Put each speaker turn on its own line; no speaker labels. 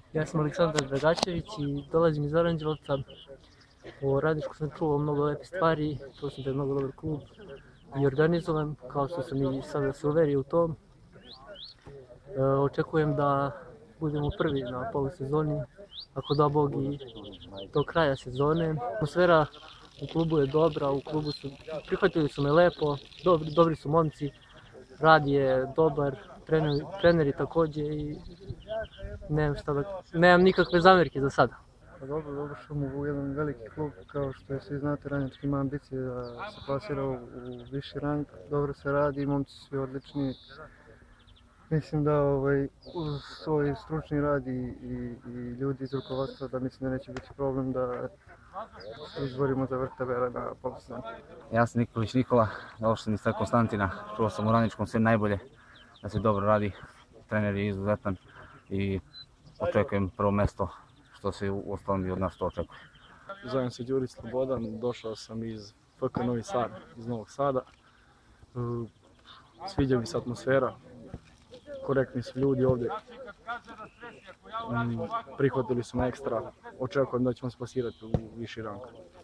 Ja sam Aleksandar Dragačević i dolazim iz Aranđelovca. O Radničku sam čuo mnogo lepe stvari, čuo sam da je mnogo dobar klub i organizovan, kao što sam i sada se uverio u to. Očekujem da budemo prvi na polusezoni, ako da Bog i do kraja sezone. Atmosfera u klubu je dobra, prihvatili su me lepo, dobri su momci, rad je dobar, treneri takođe i nemam nikakve zamerke za sada.
Pa dobro, došao u jedan veliki klub, kao što svi znate, Radnički ima ambicije da se plasira u viši rang, dobro se radi, momci su svi odlični. Mislim da uz svoj stručni rad i ljudi iz rukovodstva da mislim da neće biti problem da se izborimo za vrh tabela na polusezoni.
Ja sam Nikolić Nikola, došao sam iz Konstantina, čuo sam u Radničkom sve najbolje, da se dobro radi, trener je izuzetan i očekujem prvo mesto što se u ostalom i od nas to očekuje.
Zovem se Đurić Slobodan, došao sam iz FK Novi Sad, iz Novog Sada. Sviđa mi se atmosfera, korektni su ljudi ovdje, prihvatili su me ekstra, očekujem da ćemo se plasirati u viši rang.